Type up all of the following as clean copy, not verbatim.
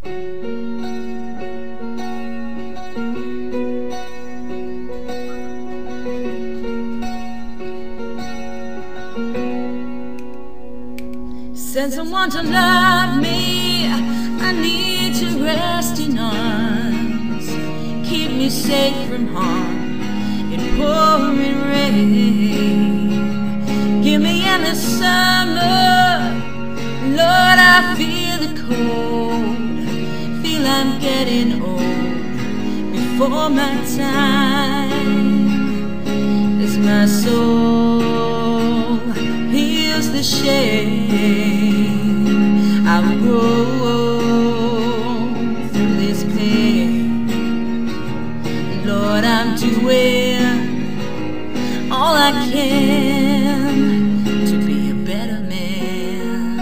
Send someone to love me, I need to rest in arms. Keep me safe from harm in pouring rain. Give me endless summer, Lord, I feel the cold. Feel I'm getting old before my time. As my soul heals the shame, I will grow through this pain. Lord, I'm doing all I can to be a better man.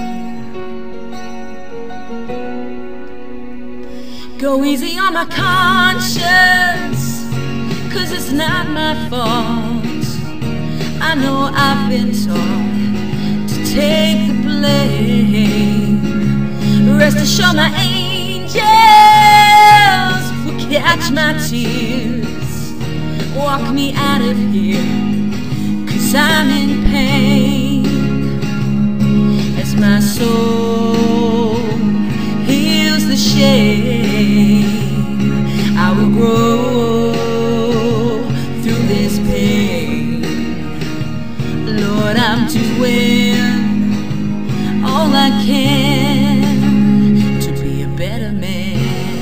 Go easy on my conscience, 'cause it's not my fault. I know I've been taught to take the blame. Rest assured my angels will catch my tears. Walk me out of here, 'cause I'm in pain. As my soul heals the shame, I will grow through this pain. Lord, I'm doing all I can to be a better man.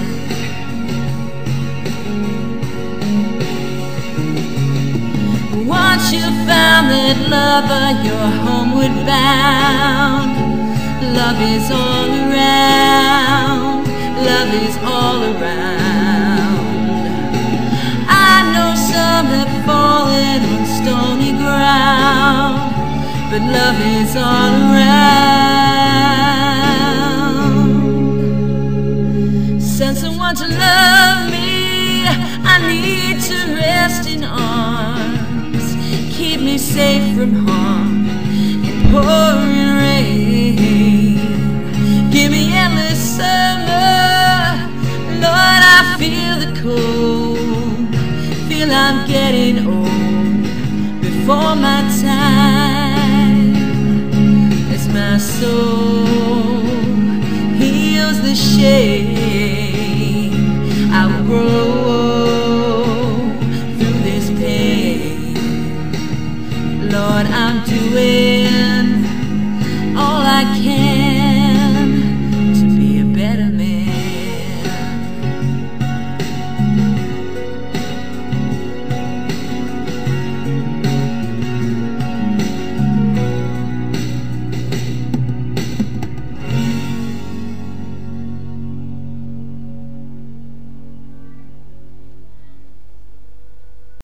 Once you found that lover, you're homeward bound. Love is all around. Love is all around. I know some have fallen on stony ground, but love is all around. Send someone to love me, I need to rest in arms. Keep me safe from harm in pouring rain. Give me endless summer, Lord, I feel the cold. Feel I'm getting old before my time. As my soul heals the shame, I will grow